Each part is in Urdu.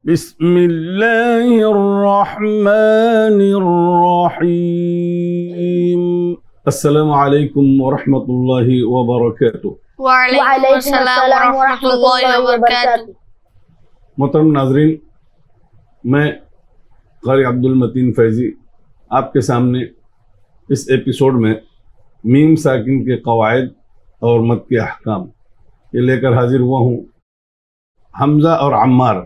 بسم اللہ الرحمن الرحیم۔ السلام علیکم ورحمۃ اللہ وبرکاتہ۔ وعلیکم السلام ورحمۃ اللہ وبرکاتہ۔ محترم ناظرین، میں قاری عبد المتین فیضی آپ کے سامنے اس ایپیسوڈ میں میم ساکن کے قواعد اور مد کے احکام یہ لے کر حاضر ہوا ہوں۔ حمزہ اور عمار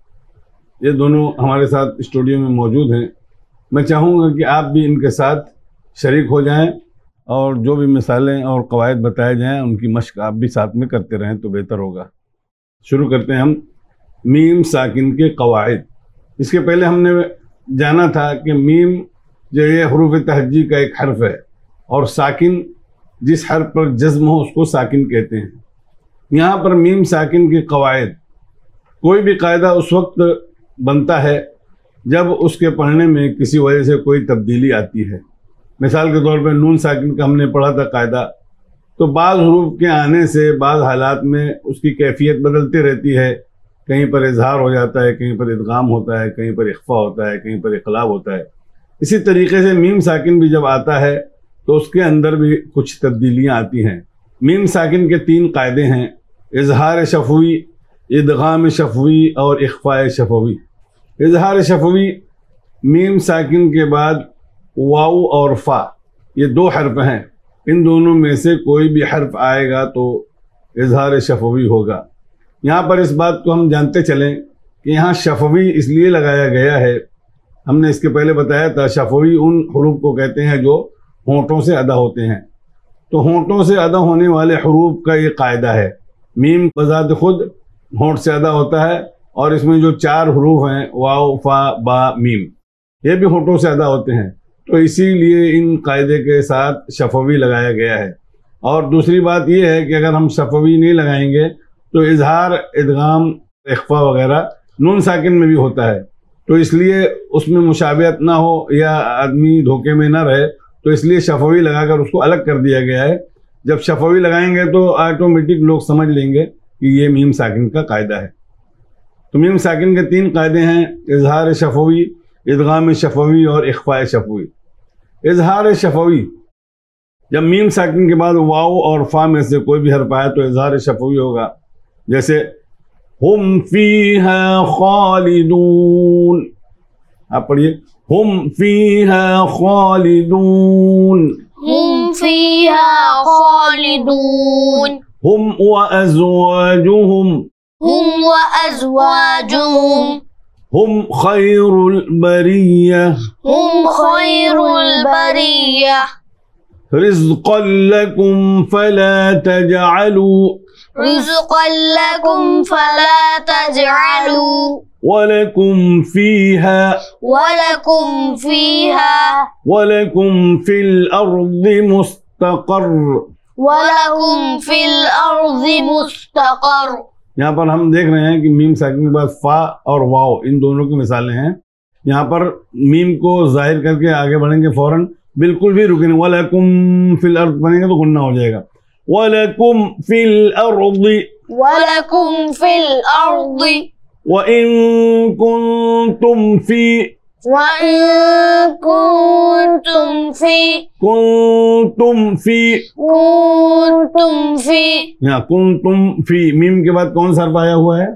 یہ دونوں ہمارے ساتھ اسٹوڈیو میں موجود ہیں۔ میں چاہوں گا کہ آپ بھی ان کے ساتھ شریک ہو جائیں اور جو بھی مثالیں اور قواعد بتائے جائیں ان کی مشق آپ بھی ساتھ میں کرتے رہیں تو بہتر ہوگا۔ شروع کرتے ہیں ہم میم ساکن کے قواعد۔ اس کے پہلے ہم نے جانا تھا کہ میم جو یہ حروف تہجی کا ایک حرف ہے اور ساکن جس حرف پر جزم ہو اس کو ساکن کہتے ہیں۔ یہاں پر میم ساکن کے قواعد، کوئی بھی قاعدہ اس وقت بنتا ہے جب اس کے پڑھنے میں کسی وجہ سے کوئی تبدیلی آتی ہے۔ مثال کے طور پہ نون ساکن کا ہم نے پڑھا تھا قاعدہ، تو بعض حروف کے آنے سے بعض حالات میں اس کی کیفیت بدلتی رہتی ہے۔ کہیں پر اظہار ہو جاتا ہے، کہیں پر ادغام ہوتا ہے، کہیں پر اخفا ہوتا ہے، کہیں پر اقلاب ہوتا ہے۔ اسی طریقے سے میم ساکن بھی جب آتا ہے تو اس کے اندر بھی کچھ تبدیلیاں آتی ہیں۔ میم ساکن کے 3 قاعدے ہیں: اظہار شفوی، ادغام شفوی اور اخفاء شفوی۔ اظہار شفوی میم ساکن کے بعد واو اور فا، یہ 2 حرف ہیں، ان دونوں میں سے کوئی بھی حرف آئے گا تو اظہار شفوی ہوگا۔ یہاں پر اس بات کو ہم جانتے چلیں کہ یہاں شفوی اس لیے لگایا گیا ہے، ہم نے اس کے پہلے بتایا تھا شفوی ان حروف کو کہتے ہیں جو ہونٹوں سے ادا ہوتے ہیں۔ تو ہونٹوں سے ادا ہونے والے حروف کا یہ قاعدہ ہے۔ میم بذات خود ہونٹ سے ادا ہوتا ہے اور اس میں جو 4 حروف ہیں واو فا با میم، یہ بھی ہونٹوں سے ادا ہوتے ہیں، تو اسی لیے ان قاعدے کے ساتھ شفوی لگایا گیا ہے۔ اور دوسری بات یہ ہے کہ اگر ہم شفوی نہیں لگائیں گے تو اظہار، ادغام، اخفا وغیرہ نون ساکن میں بھی ہوتا ہے، تو اس لیے اس میں مشابہت نہ ہو یا آدمی دھوکے میں نہ رہے، تو اس لیے شفوی لگا کر اس کو الگ کر دیا گیا ہے۔ جب شفوی لگائیں گے تو آٹومیٹک لوگ سمجھ لیں گے کہ یہ میم ساکن کا قاعدہ ہے۔ تو میم ساکن کے 3 قاعدے ہیں: اظہار شفوی، ادغام شفوی اور اخفاء شفوی۔ اظہار شفوی، جب میم ساکن کے بعد واو اور فا میں سے کوئی بھی حرف آئے تو اظہار شفوی ہوگا۔ جیسے ہم فیہا خالدون، آپ پڑھیے ہم فیہا خالدون، ہم فیہا خالدون، ہم وازواجہم، ہم وازواجہم، ہم خیر البریہ، ہم خیر البریہ، رزقا لکم فلا تجعلوا، رزقا لکم فلا تجعلوا، وَلَكُمْ فِيهَا وَلَكُمْ فِيهَا وَلَكُمْ فِي الْأَرْضِ مُسْتَقَرٌّ۔ وَلَكُمْ فِي الْأَرْضِ مُسْتَقَرٌّ۔ یہاں پر ہم دیکھ رہے ہیں کہ میم ساکن کے بعد فا اور واو ان دونوں کی مثالیں ہیں۔ یہاں پر میم کو ظاہر کر کے آگے بڑھیں گے فوراً، بالکل بھی رکیں۔ وَلَكُمْ فِي الْأَرْضِ بنیں گے تو غنہ ہو جائے گا۔ وَلَكُمْ فِي الْأَرْضِ، وَلَكُمْ فِي الْأَرْضِ، وَإِن كُنتُمْ فِي، وَإِن كُنتُمْ فِي، كُنتُمْ فِي، كُنتُمْ فِي، یہاں کنتم فی، میم کے بعد کون سا حرف آیا ہوا ہے؟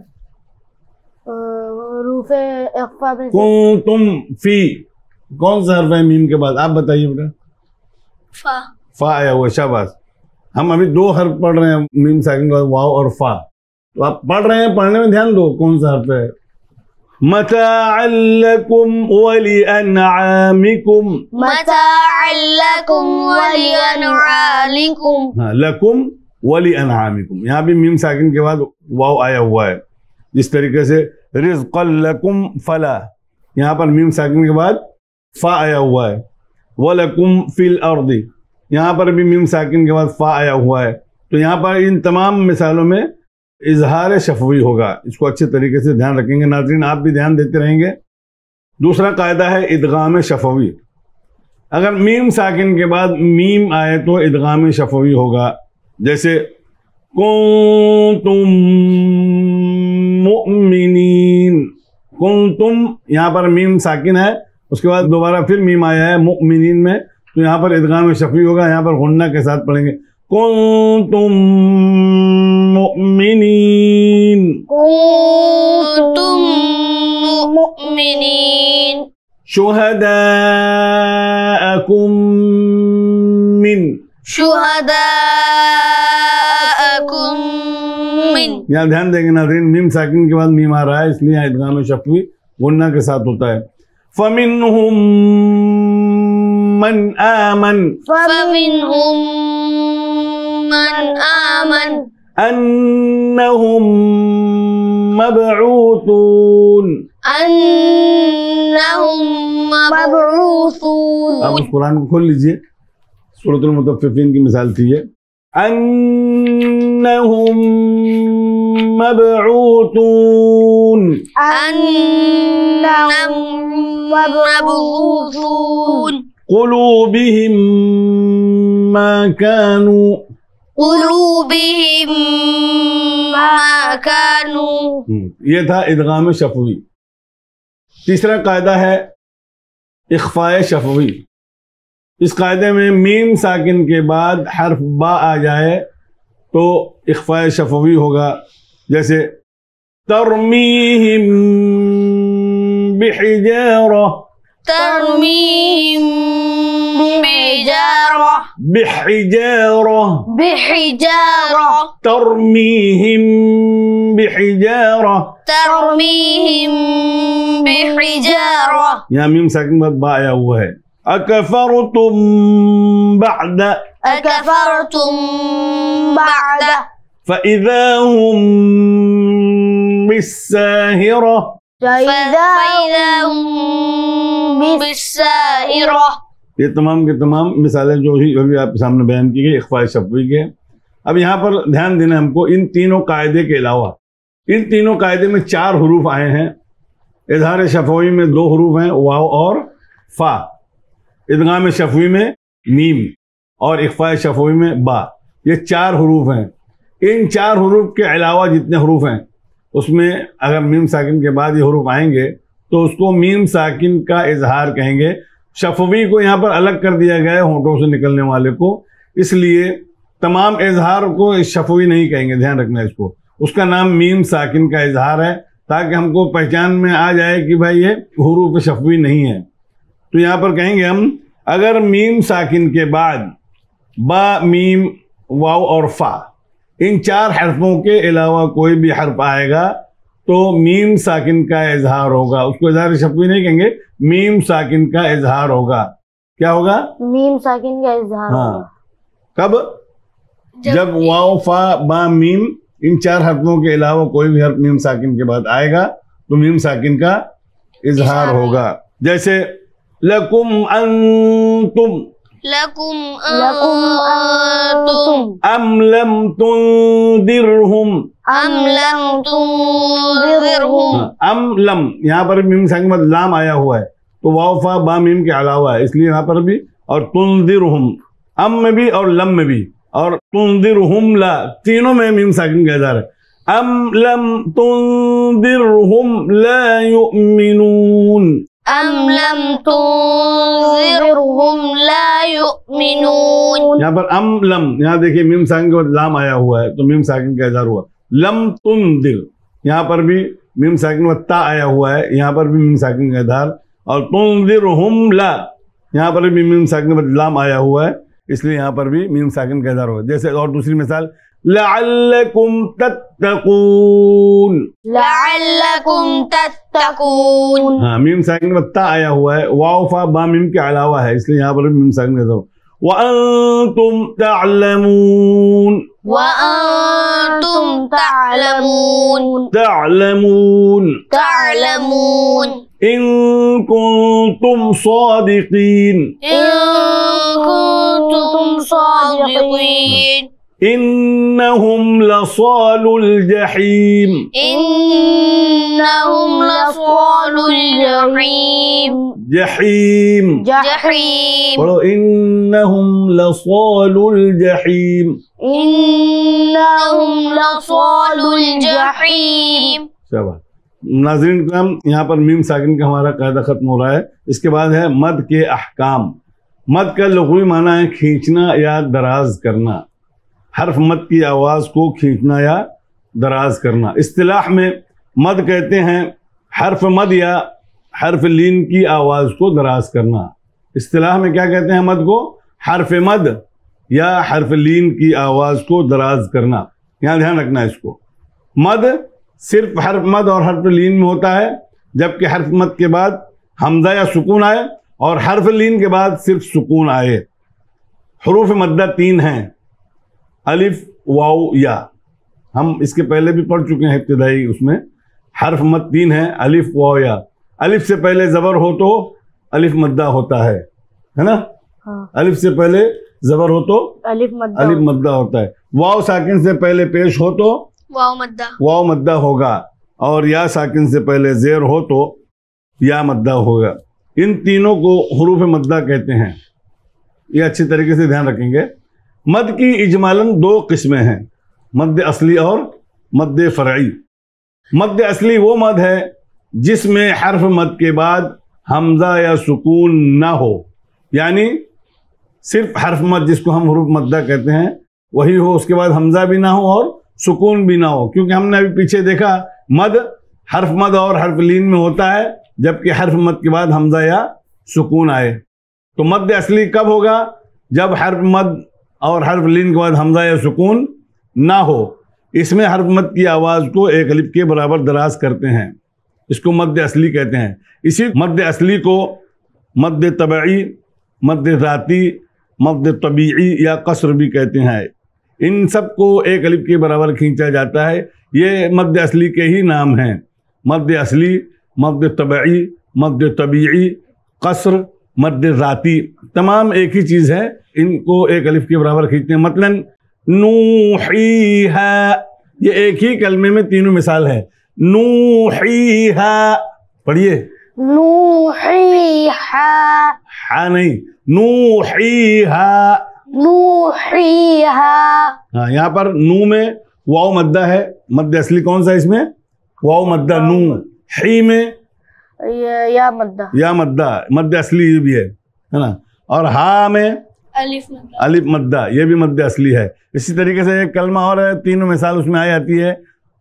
حروف اخفا میں سے کنتم فی، کون سا حرف ہے میم کے بعد؟ آپ بتائیے بیٹا۔ فا۔ فا آیا ہوا، شاباش۔ ہم ابھی 2 حرف پڑھ رہے ہیں میم ساکن کے بعد، واو اور فا، تو آپ پڑھ رہے ہیں، پڑھنے میں دھیان دو کون سا حرف ہے۔ متاعا لکم ولانعامکم، متاعا لکم ولانعامکم، ہاں، لکم ولانعامکم، یہاں بھی میم ساکن کے بعد واو آیا ہوا ہے۔ جس طریقے سے رزقا لکم فلا، یہاں پر میم ساکن کے بعد فا آیا ہوا ہے۔ وَلَكُمْ فِي الْأَرْضِ، یہاں پر بھی میم ساکن کے بعد فا آیا ہوا ہے۔ تو یہاں پر ان تمام مثالوں میں اظہار شفوی ہوگا، اس کو اچھے طریقے سے دھیان رکھیں گے ناظرین، آپ بھی دھیان دیتے رہیں گے۔ دوسرا قاعدہ ہے ادغام شفوی۔ اگر میم ساکن کے بعد میم آئے تو ادغام شفوی ہوگا۔ جیسے کنتم مؤمنین، کنتم یہاں پر میم ساکن ہے، اس کے بعد دوبارہ پھر میم آیا ہے مؤمنین میں، تو یہاں پر ادغام شفوی ہوگا، یہاں پر غنہ کے ساتھ پڑھیں گے کنتم مؤمنین كنتم مؤمنين شہداءکم من، شهداءكم من یہاں دھیان دیں گے ناظرین، میم ساکن کے بعد میم آ رہا ہے، اس لیے یہاں ادغام شفوی غنہ کے ساتھ ہوتا ہے۔ فَمِنْهُمْ مَنْ آمَنَ فمنهم من آمن أَنَّهُمْ مَبْعُوثُونَ۔ أنهم مبعوثون آپ اس قرآن کو کھول لیجئے، سورۃ المطففین کی مثال تھی یہ، أَنَّهُمْ مَبْعُوثُونَ، أنهم مبعوثون قلوبهم ما كانوا، قلوبهم ما كانوا یہ تھا ادغام شفوی۔ تیسرا قاعدہ ہے اخفاء شفوی۔ اس قاعدے میں میم ساکن کے بعد حرف با آ جائے تو اخفاء شفوی ہوگا، جیسے ترمیہم بحجارہ، ترميهم بحجارة بحجارہ ترمیہم بحجارہ، ترميهم بحجارة یہاں میم ساکن بعد با آیا ہوا ہے۔ اکفرتم بعد أكفرتم بعد فإذا هم بالساهرة، فإذا هم بالساهرة یہ تمام کے تمام مثالیں جو ہی ابھی آپ کے سامنے بیان کی گئی اخفاء شفوی کے۔ اب یہاں پر دھیان دینا ہم کو، ان تینوں قاعدے کے علاوہ ان تینوں قاعدے میں 4 حروف آئے ہیں۔ اظہار شفوی میں 2 حروف ہیں، واو اور فا، ادغام شفوی میں میم اور اخفاء شفوی میں با، یہ 4 حروف ہیں۔ ان 4 حروف کے علاوہ جتنے حروف ہیں اس میں اگر میم ساکن کے بعد یہ حروف آئیں گے تو اس کو میم ساکن کا اظہار کہیں گے۔ شفوی کو یہاں پر الگ کر دیا گیا ہے ہونٹوں سے نکلنے والے کو، اس لیے تمام اظہار کو شفوی نہیں کہیں گے، دھیان رکھنا اس کو، اس کا نام میم ساکن کا اظہار ہے، تاکہ ہم کو پہچان میں آ جائے کہ بھائی یہ حروف شفوی نہیں ہے۔ تو یہاں پر کہیں گے ہم اگر میم ساکن کے بعد با، میم، واو اور فا، ان 4 حرفوں کے علاوہ کوئی بھی حرف آئے گا تو میم ساکن کا اظہار ہوگا، اس کو اظہار شفوی نہیں کہیں گے، میم ساکن کا اظہار ہوگا۔ کیا ہوگا؟ میم ساکن کا اظہار ہاں، کب؟ جب واو، فا، با، میم، ان 4 حرفوں کے علاوہ کوئی بھی حرف میم ساکن کے بعد آئے گا تو میم ساکن کا اظہار ہوگا، جیسے لکم انتم، لکم انتم ام لم تنذرہم، ام لم تنذرہم ام لم، یہاں پر میم ساکن کے بعد لام آیا ہوا ہے تو واو، فا، با، میم کے علاوہ ہے، اس لیے یہاں پر بھی، اور تنذرہم ام میں بھی اور لم میں بھی، اور تنذرہم لا، تینوں میں میم ساکن کا اظہار ہے۔ ام لم تنذرہم لا یؤمنون، ام لم تنذرہم لا یؤمنون یہاں پر ام لم، یہاں دیکھیے میم ساکن کے بعد لام آیا ہوا ہے تو میم ساکن کا اظہار ہوا۔ لم تنذر، یہاں پر بھی میم ساکن کے بعد تا آیا ہوا ہے، یہاں پر بھی میم ساکن کا اظہار، اور تنذرہم لا، یہاں پر بھی میم ساکن کے بعد لام آیا ہوا ہے، اس لیے یہاں پر بھی میم ساکن کا اظہار ہوگا۔ جیسے اور دوسری مثال لعلکم تتقون، لعلکم تتقون ہاں میم ساکن کے بعد تا آیا ہوا ہے، واو، فا، با، میم کے علاوہ ہے، اس لیے یہاں پر بھی میم ساکن کا اظہار ہوگا۔ وانتم تعلمون، وانتم تعلمون تعلمون تعلمون ان کنتم صادقین، ان کنتم صادقین انہم لصال الجحیم، انہم لصال الجحیم جحیم، جحیم پڑھو انہم لصال الجحیم، انہم لصال الجحیم شاباش۔ ناظرین کرام یہاں پر میم ساکن کا ہمارا قاعدہ ختم ہو رہا ہے. اس کے بعد ہے مد کے احکام. مد کا لغوی معنی ہے کھینچنا یا دراز کرنا. حرف مد کی آواز کو کھینچنا یا دراز کرنا. اصطلاح میں مد کہتے ہیں حرف مد یا حرف لین کی آواز کو دراز کرنا. اصطلاح میں کیا کہتے ہیں مد کو؟ حرف مد یا حرف لین کی آواز کو دراز کرنا. یہاں دھیان رکھنا ہے اس کو. مد صرف حرف مد اور حرف لین میں ہوتا ہے، جبکہ حرف مد کے بعد حمزہ یا سکون آئے اور حرف لین کے بعد صرف سکون آئے. حروف مدہ 3 ہیں، الف واو یا. ہم اس کے پہلے بھی پڑھ چکے ہیں ابتدائی اس میں. حرف مد 3 ہیں، الف واو یا. الف سے پہلے زبر ہو تو الف مدہ ہوتا ہے نا؟ الف سے پہلے زبر ہو تو الف مدہ ہوتا ہے. واو ساکن سے پہلے پیش ہو تو واو مدہ ہوگا، اور یا ساکن سے پہلے زیر ہو تو یا مدہ ہوگا. ان تینوں کو حروف مدہ کہتے ہیں. یہ اچھی طریقے سے دھیان رکھیں گے. مد کی اجمالاً 2 قسمیں ہیں، مد اصلی اور مد فرعی. مد اصلی وہ مد ہے جس میں حرف مد کے بعد حمزہ یا سکون نہ ہو، یعنی صرف حرف مد جس کو ہم حروف مدہ کہتے ہیں وہی ہو، اس کے بعد حمزہ بھی نہ ہو اور سکون بھی نہ ہو. کیونکہ ہم نے ابھی پیچھے دیکھا مد حرف مد اور حرف لین میں ہوتا ہے، جبکہ حرف مد کے بعد حمزہ یا سکون آئے. تو مد اصلی کب ہوگا؟ جب حرف مد اور حرف لین کے بعد حمزہ یا سکون نہ ہو. اس میں حرف مد کی آواز کو ایک الف کے برابر دراز کرتے ہیں، اس کو مد اصلی کہتے ہیں. اسی مد اصلی کو مد طبعی، مد ذاتی، مد طبیعی یا قصر بھی کہتے ہیں. ان سب کو ایک الف کے برابر کھینچا جاتا ہے. یہ مد اصلی کے ہی نام ہیں. مد اصلی، مد طبعی، مد طبیعی، قصر، مد ذاتی، تمام ایک ہی چیز ہے. ان کو ایک الف کے برابر کھینچتے ہیں. مثلاً نوحیہا، یہ ایک ہی کلمے میں تینوں مثال ہے. نوحیہا پڑھیے، نوحیہا، ہا نہیں، نوحیہا. نوحیہا. ہاں یہاں پر نو میں واو مدہ ہے. مد اصلی کون سا اس میں؟ واو مدہ نو. حی میں یا مدہ، یا مدہ، مد اصلی یہ بھی ہے نا. اور ہا میں الف مدہ، یہ بھی مد اصلی ہے. اسی طریقے سے ایک کلمہ اور ہے، تینوں مثال اس میں آ جاتی ہے.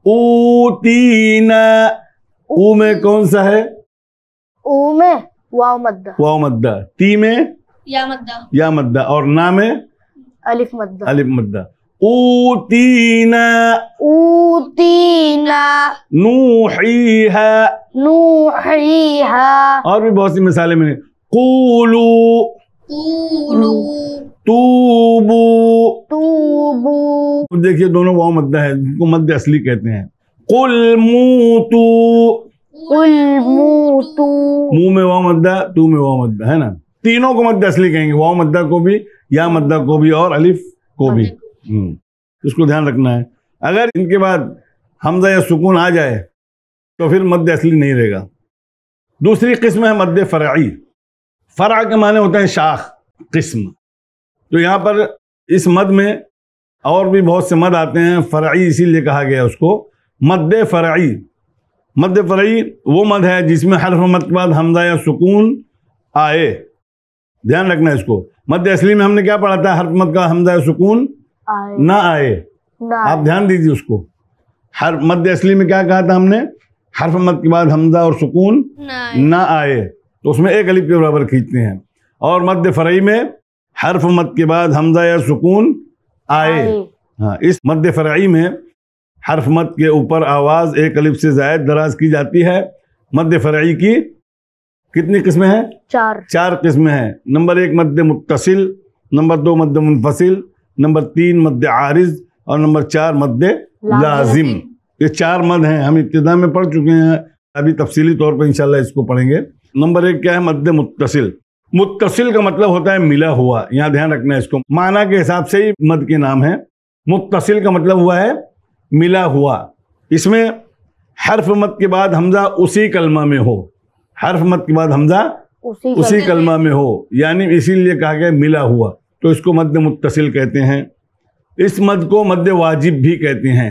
اوتینا، او میں کون سا ہے؟ او میں واو مدہ، واو مدہ. تی میں یا مدہ، اور نا میں الف مدہ. الف مدہ. اوتینا، اوتینا، نوحیہا، نوحیہا. اور بھی بہت سی مثالیں میں. قولو، قولو، توبو. توبو. دیکھیے دونوں واو مدہ ہے، جن کو مد اصلی کہتے ہیں. قل موتو، قل موتو. منہ میں واو مدہ، تو میں واو مدہ ہے نا. تینوں کو مد اصلی کہیں گے، واو مدہ کو بھی، یا مدہ کو بھی، اور الف کو بھی. اس کو دھیان رکھنا ہے. اگر ان کے بعد حمزہ یا سکون آ جائے تو پھر مد اصلی نہیں رہے گا. دوسری قسم ہے مد فرعی. فرع کے معنی ہوتے ہیں شاخ، قسم. تو یہاں پر اس مد میں اور بھی بہت سے مد آتے ہیں. فرعی اسی لیے کہا گیا اس کو مد فرعی. مد فرعی وہ مد ہے جس میں حرف مد کے بعد حمزہ یا سکون آئے. دھیان رکھنا ہے اس کو. مد اصلی میں ہم نے کیا پڑھا تھا؟ حرف مد کا حمزہ یا سکون نہ آئے. آپ دھیان دیجیے اس کو. مد اصلی میں کیا کہا تھا ہم نے؟ حرف مد کے بعد حمزہ اور سکون نہ آئے، تو اس میں ایک الف کے برابر کھینچتے ہیں. اور مد فرعی میں حرف مد کے بعد حمزہ یا سکون آئے. ہاں، اس مد فرعی میں حرف مد کے اوپر آواز ایک الف سے زائد دراز کی جاتی ہے. مد فرعی کی کتنی قسمیں ہیں؟ 4 قسمیں ہیں. نمبر 1 مد متصل، نمبر 2 مد منفصل، نمبر 3 مد عارض، اور نمبر 4 مد لازم. یہ 4 مد ہیں، ہم ابتدا میں پڑھ چکے ہیں، ابھی تفصیلی طور پر انشاءاللہ اس کو پڑھیں گے. نمبر 1 کیا ہے؟ مد متصل. متصل کا مطلب ہوتا ہے ملا ہوا. یہاں دھیان رکھنا ہے اس کو، معنی کے حساب سے ہی مد کے نام ہے. متصل کا مطلب ہوا ہے ملا ہوا. اس میں حرف مد کے بعد حمزہ اسی کلمہ میں ہو، حرف مد کے بعد حمزہ اسی کلمہ میں ہو، یعنی اسی لیے کہا گیا ملا ہوا، تو اس کو مد متصل کہتے ہیں. اس مد کو مد واجب بھی کہتے ہیں.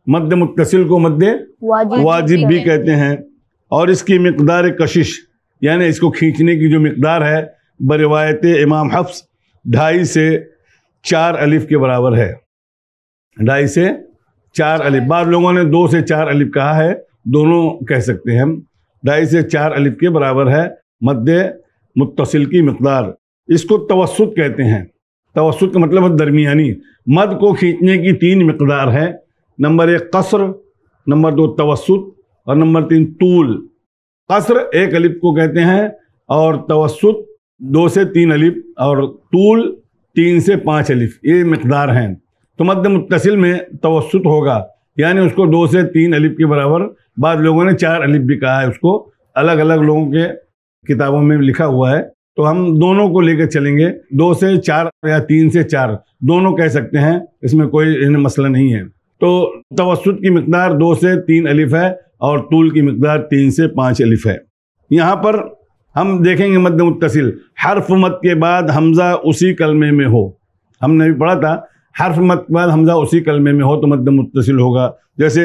مد متصل کو مد واجب بھی کہتے ہیں، اور اس کی مقدار کشش یعنی اس کو کھینچنے کی جو مقدار ہے بروایت امام حفص 2.5 سے 4 الف کے برابر ہے، 2.5 سے 4 الف، بعض لوگوں نے 2 سے 4 الف کہا ہے، دونوں کہہ سکتے ہیں ہم، 2.5 سے 4 الف کے برابر ہے مد متصل کی مقدار۔ اس کو توسط کہتے ہیں، توسط کا مطلب ہے درمیانی۔ مد کو کھینچنے کی 3 مقدار ہے، نمبر 1 قصر، نمبر 2 توسط، اور نمبر 3 طول۔ قصر 1 الف کو کہتے ہیں، اور توسط 2 سے 3 الف، اور طول 3 سے 5 الف، یہ مقدار ہیں۔ تو مد متصل میں توسط ہوگا، یعنی اس کو 2 سے 3 الف کے برابر، بعض لوگوں نے 4 الف بھی کہا ہے، اس کو الگ الگ لوگوں کے کتابوں میں لکھا ہوا ہے، تو ہم دونوں کو لے کے چلیں گے، 2 سے 4 یا 3 سے 4 دونوں کہہ سکتے ہیں، اس میں کوئی مسئلہ نہیں ہے۔ تو توسط کی مقدار 2 سے 3 الف ہے، اور طول کی مقدار 3 سے 5 الف ہے۔ یہاں پر ہم دیکھیں گے مد متصل، حرف مد کے بعد حمزہ اسی کلمے میں ہو، ہم نے بھی پڑھا تھا حرف مد کے بعد حمزہ اسی کلمے میں ہو تو مد متصل ہوگا، جیسے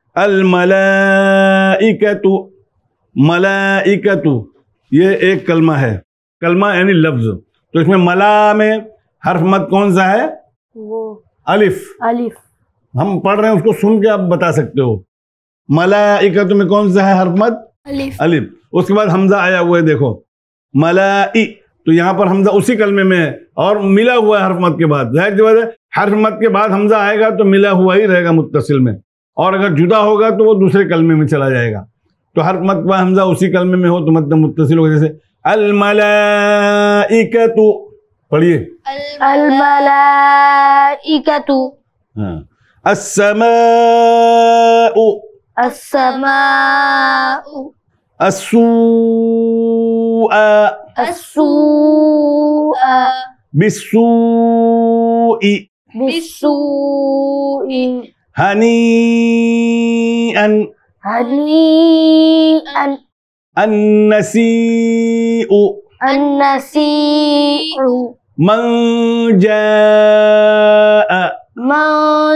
الملائکۃ، ملائکۃ یہ ایک کلمہ ہے، کلمہ یعنی لفظ، تو اس میں ملا میں حرف مد کون سا ہے؟ وہ الف۔ الف۔ ہم پڑھ رہے ہیں، اس کو سن کے آپ بتا سکتے ہو۔ ملائکۃ میں کون سا ہے حرف مد؟ الف۔ الف۔ اس کے بعد حمزہ آیا ہوا ہے، دیکھو ملائی، تو یہاں پر حمزہ اسی کلمے میں ہے اور ملا ہوا ہے حرف مد کے بعد، ظاہر سی بات ہے حرف مد کے بعد حمزہ آئے گا تو ملا ہوا ہی رہے گا متصل میں، اور اگر جدا ہوگا تو وہ دوسرے کلمے میں چلا جائے گا۔ تو حرف مد کے بعد حمزہ اسی کلمے میں ہو تو مد متصل ہوگا، جیسے الملائکۃ، پڑھیے الملائکۃ، ہاں، السماء، السماء، السوء، السوء، بالسوء، بالسوء، هنيئا، هنيئا، النسيء، النسيء، من جاء۔ من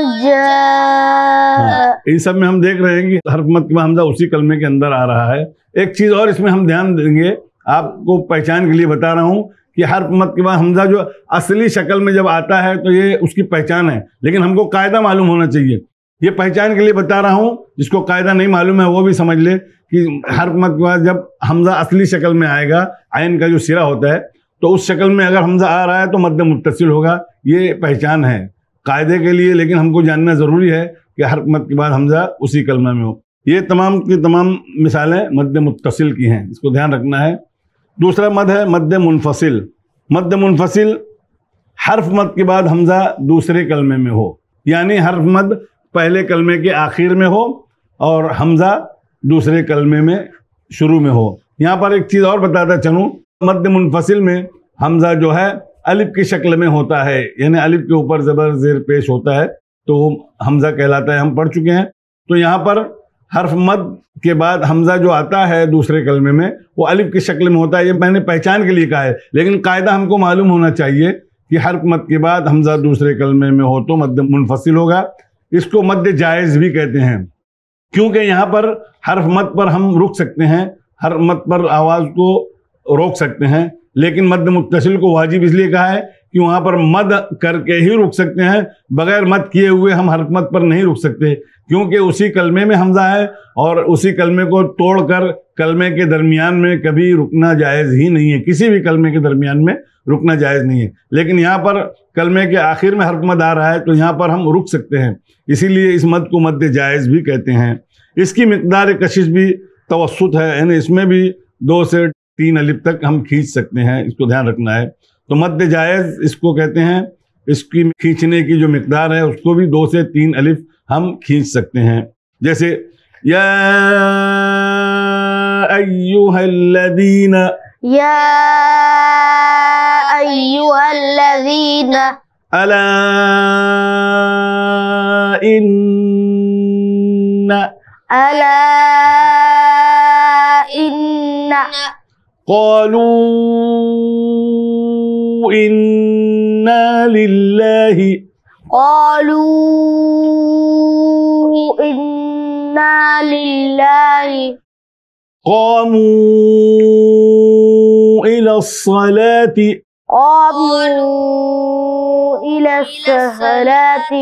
جاء۔ ان سب میں ہم دیکھ رہے ہیں کہ حرف مد کے بعد حمزہ اسی کلمے کے اندر آ رہا ہے۔ ایک چیز اور اس میں ہم دھیان دیں گے، آپ کو پہچان کے لیے بتا رہا ہوں کہ حرف مد کے بعد حمزہ جو اصلی شکل میں جب آتا ہے تو یہ اس کی پہچان ہے، لیکن ہم کو قاعدہ معلوم ہونا چاہیے۔ یہ پہچان کے لیے بتا رہا ہوں، جس کو قاعدہ نہیں معلوم ہے وہ بھی سمجھ لے کہ حرف مد کے بعد جب حمزہ اصلی شکل میں آئے گا، عین کا جو سرا ہوتا ہے، تو اس شکل میں اگر حمزہ آ رہا ہے تو مد متصل ہوگا، یہ پہچان ہے قاعدے کے لیے، لیکن ہم کو جاننا ضروری ہے کہ حرف مد کے بعد حمزہ اسی کلمہ میں ہو۔ یہ تمام کی تمام مثالیں مد متصل کی ہیں، اس کو دھیان رکھنا ہے۔ دوسرا مد ہے مد منفصل۔ مد منفصل حرف مد کے بعد حمزہ دوسرے کلمے میں ہو، یعنی حرف مد پہلے کلمے کے آخر میں ہو اور حمزہ دوسرے کلمے میں شروع میں ہو۔ یہاں پر ایک چیز اور بتاتا چلوں، مد منفصل میں حمزہ جو ہے الف کی شکل میں ہوتا ہے، یعنی الف کے اوپر زبر زیر پیش ہوتا ہے تو وہ حمزہ کہلاتا ہے، ہم پڑھ چکے ہیں۔ تو یہاں پر حرف مد کے بعد حمزہ جو آتا ہے دوسرے کلمے میں وہ الف کی شکل میں ہوتا ہے، یہ میں نے پہچان کے لیے کہا ہے، لیکن قاعدہ ہم کو معلوم ہونا چاہیے کہ حرف مد کے بعد حمزہ دوسرے کلمے میں ہو تو مد منفصل ہوگا۔ اس کو مد جائز بھی کہتے ہیں، کیونکہ یہاں پر حرف مد پر ہم رک سکتے ہیں، حرف مد پر آواز کو روک سکتے ہیں، لیکن مد متصل کو واجب اس لیے کہا ہے کہ وہاں پر مد کر کے ہی رک سکتے ہیں، بغیر مد کیے ہوئے ہم حرف مد پر نہیں رک سکتے، کیونکہ اسی کلمے میں حمزہ ہے اور اسی کلمے کو توڑ کر کلمے کے درمیان میں کبھی رکنا جائز ہی نہیں ہے، کسی بھی کلمے کے درمیان میں رکنا جائز نہیں ہے۔ لیکن یہاں پر کلمے کے آخر میں حرف مد آ رہا ہے تو یہاں پر ہم رک سکتے ہیں، اسی لیے اس مد کو مد جائز بھی کہتے ہیں۔ اس کی مقدار کشش بھی توسط ہے، یعنی اس میں بھی 2 سے 3 الف تک ہم کھینچ سکتے ہیں، اس کو دھیان رکھنا ہے۔ تو مد جائز اس کو کہتے ہیں، اس کی کھینچنے کی جو مقدار ہے اس کو بھی 2 سے 3 الف ہم کھینچ سکتے ہیں، جیسے یا ایھا الذین، یا ایھا الذین، الا ان، الا ان، قالوا انا للہ، قالوا إنا لله قاموا إلى الصلاة قاموا إلى الصلاة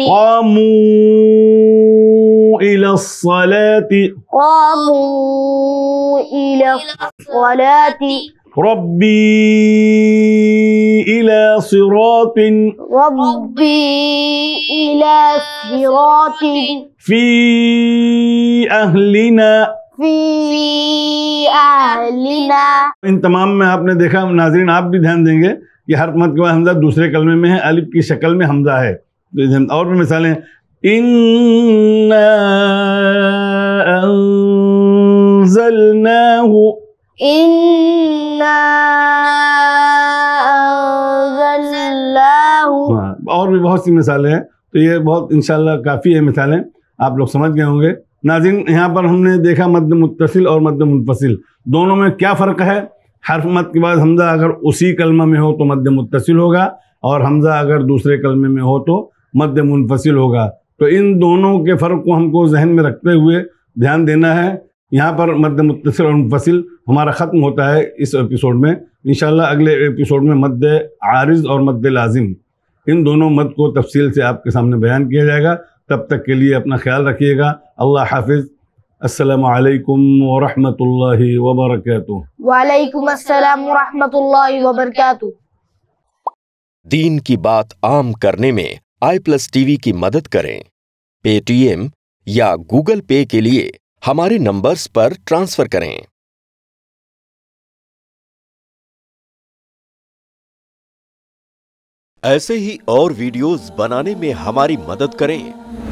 قاموا إلى الصلاة قاموا إلى الصلاة ربي إلى صراط ربي إلى صراط في أهلنا. في أهلنا. ان تمام میں آپ نے دیکھا ناظرین، آپ بھی دھیان دیں گے کہ ہر مد کے بعد حمزہ دوسرے کلمے میں ہے، الف کی شکل میں حمزہ ہے. اور بھی مثالیں، اِنَّا أَنزَلْنَاهُ إِنَّا أَنزَلْنَاهُ. اور بھی بہت سی مثالیں ہیں. تو یہ بہت انشاءاللہ کافی ہے مثالیں، آپ لوگ سمجھ گئے ہوں گے. ناظرین، یہاں پر ہم نے دیکھا مد متصل اور مد منفصل، دونوں میں کیا فرق ہے؟ حرف مد کے بعد حمزہ اگر اسی کلمہ میں ہو تو مد متصل ہوگا، اور حمزہ اگر دوسرے کلمے میں ہو تو مد منفصل ہوگا. تو ان دونوں کے فرق کو ہم کو ذہن میں رکھتے ہوئے دھیان دینا ہے. یہاں پر مد متصل اور منفصل ہمارا ختم ہوتا ہے اس ایپیسوڈ میں. انشاءاللہ اگلے ایپیسوڈ میں مد عارض اور مد لازم، ان دونوں مد کو تفصیل سے آپ کے سامنے بیان کیا جائے گا. تب تک کے لیے اپنا خیال رکھیے گا. اللہ حافظ. السلام علیکم ورحمۃ اللہ وبرکاتہ. وعلیکم السلام ورحمۃ اللہ وبرکاتہ. دین کی بات عام کرنے میں i+TV کی مدد کریں. پے ٹی ایم یا گوگل پے کے لیے ہمارے نمبرز پر ٹرانسفر کریں. ایسے ہی اور ویڈیوز بنانے میں ہماری مدد کریں.